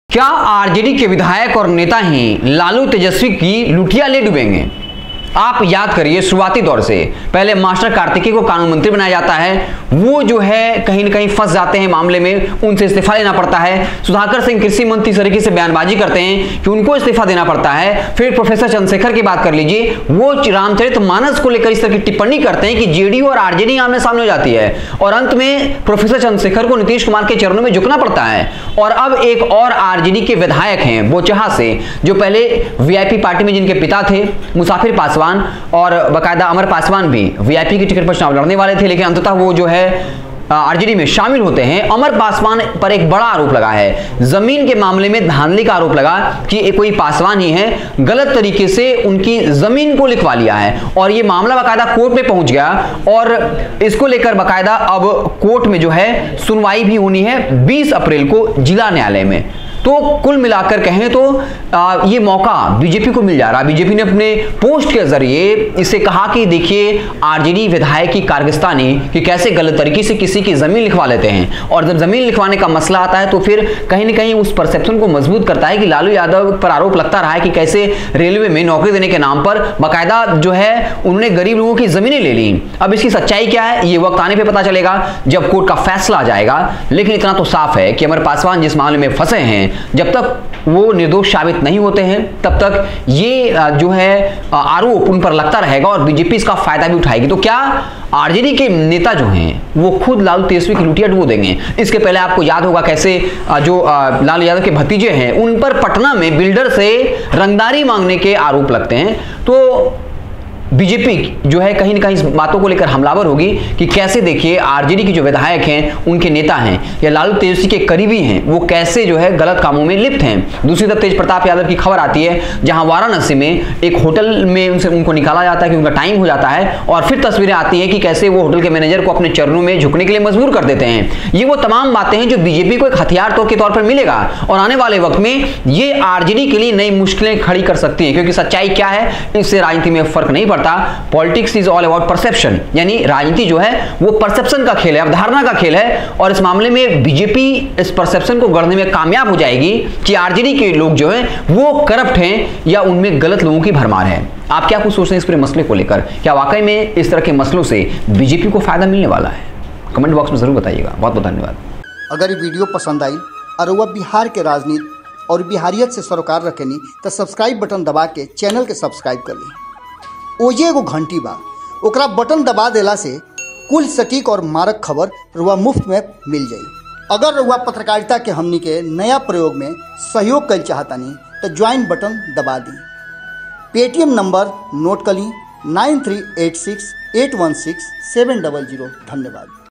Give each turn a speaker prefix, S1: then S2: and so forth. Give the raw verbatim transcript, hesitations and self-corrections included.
S1: क्या आरजेडी के विधायक और नेता ही लालू तेजस्वी की लुटिया ले डूबेंगे? आप याद करिए, शुरुआती दौर से पहले मास्टर कार्तिकी को कानून मंत्री बनाया जाता है, वो जो है कहीं ना कहीं फंस जाते हैं मामले में, उनसे इस्तीफा लेना पड़ता है। सुधाकर सिंह कृषि मंत्री इस तरीके से बयानबाजी करते हैं कि उनको इस्तीफा देना पड़ता है। फिर प्रोफेसर चंद्रशेखर की बात कर लीजिए, वो रामचरितमानस को लेकर इस तरह की टिप्पणी करते हैं कि जेडीयू और आरजेडी आमने सामने हो जाती है, और अंत में प्रोफेसर चंद्रशेखर को नीतीश कुमार के चरणों में झुकना पड़ता है। और अब एक और आरजेडी के विधायक हैं बोचहा से, जो पहले वीआईपी पार्टी में जिनके पिता थे मुसाफिर पासवान और बकायदा अमर पासवान भी वीआईपी की टिकट पर चुनाव लड़ने वाले थे, लेकिन अंततः वो जो है आरजेडी में शामिल होते हैं। अमर पासवान पर एक बड़ा आरोप लगा है, जमीन के मामले में धांधली का आरोप लगा कि कोई पासवान ही है, गलत तरीके से उनकी जमीन को लिखवा लिया है, और ये मामला बकायदा कोर्ट में पहुंच गया, और इसको लेकर बकायदा अब कोर्ट में जो है सुनवाई भी होनी है बीस अप्रैल को जिला न्यायालय में। तो कुल मिलाकर कहें तो आ, ये मौका बीजेपी को मिल जा रहा है। बीजेपी ने अपने पोस्ट के जरिए इसे कहा कि देखिए आरजेडी विधायक की कारगिस्तानी कि कैसे गलत तरीके से किसी की जमीन लिखवा लेते हैं, और जब जमीन लिखवाने का मसला आता है तो फिर कहीं ना कहीं उस परसेप्शन को मजबूत करता है कि लालू यादव पर आरोप लगता रहा है कि कैसे रेलवे में नौकरी देने के नाम पर बाकायदा जो है उन्होंने गरीब लोगों की जमीनें ले ली। अब इसकी सच्चाई क्या है ये वक्त आने पर पता चलेगा जब कोर्ट का फैसला आ जाएगा, लेकिन इतना तो साफ है कि अमर पासवान जिस मामले में फंसे हैं, जब तक वो निर्दोष साबित नहीं होते हैं तब तक ये जो है आरोप उन पर लगता रहेगा और बीजेपी इसका फायदा भी उठाएगी। तो क्या आरजेडी के नेता जो हैं वो खुद लालू तेजस्वी की लुटिया डुबो देंगे? इसके पहले आपको याद होगा कैसे जो लालू यादव के भतीजे हैं उन पर पटना में बिल्डर से रंगदारी मांगने के आरोप लगते हैं। तो बीजेपी जो है कहीं ना कहीं इस बातों को लेकर हमलावर होगी कि कैसे देखिए आरजेडी के जो विधायक हैं, उनके नेता हैं या लालू तेजस्वी के करीबी हैं, वो कैसे जो है गलत कामों में लिप्त हैं। दूसरी तरफ तेज प्रताप यादव की खबर आती है जहां वाराणसी में एक होटल में उनसे उनको निकाला जाता है कि उनका टाइम हो जाता है, और फिर तस्वीरें आती हैं कि कैसे वो होटल के मैनेजर को अपने चरणों में झुकने के लिए मजबूर कर देते हैं। ये वो तमाम बातें हैं जो बीजेपी को एक हथियार तो के तौर पर मिलेगा, और आने वाले वक्त में ये आरजेडी के लिए नई मुश्किलें खड़ी कर सकती है, क्योंकि सच्चाई क्या है इससे राजनीति में फर्क नहीं पड़ता। Politics is all about perception, यानी राजनीति जो है वो परसेप्शन का खेल है, अवधारणा का खेल है, और इस मामले में बीजेपी इस परसेप्शन को गढ़ने में कामयाब हो जाएगी कि आरजेडी के लोग जो हैं वो करप्ट हैं या उनमें गलत लोगों की भरमार है। आप क्या कुछ सोचते हैं इस पूरे मसले को लेकर? क्या वाकई में इस तरह के मसलों से बीजेपी को फायदा मिलने वाला है? कमेंट बॉक्स में जरूर बताइएगा। बहुत बहुत धन्यवाद।
S2: अगर ये वीडियो पसंद आई और वह बिहार के राजनीति और बिहारियत से सरोकार रखेनी तो सब्सक्राइब बटन दबा के चैनल के सब्सक्राइब कर ली। ओजे एगो घंटी बा, ओकरा बटन दबा देला से कुल सटीक और मारक खबर रुआ मुफ्त में मिल जाई। अगर रुआ पत्रकारिता के हमनी के नया प्रयोग में सहयोग कर चाहतानी तो ज्वाइन बटन दबा दी। पेटीएम नंबर नोट कर ली nine three eight six eight one six seven double zero. धन्यवाद।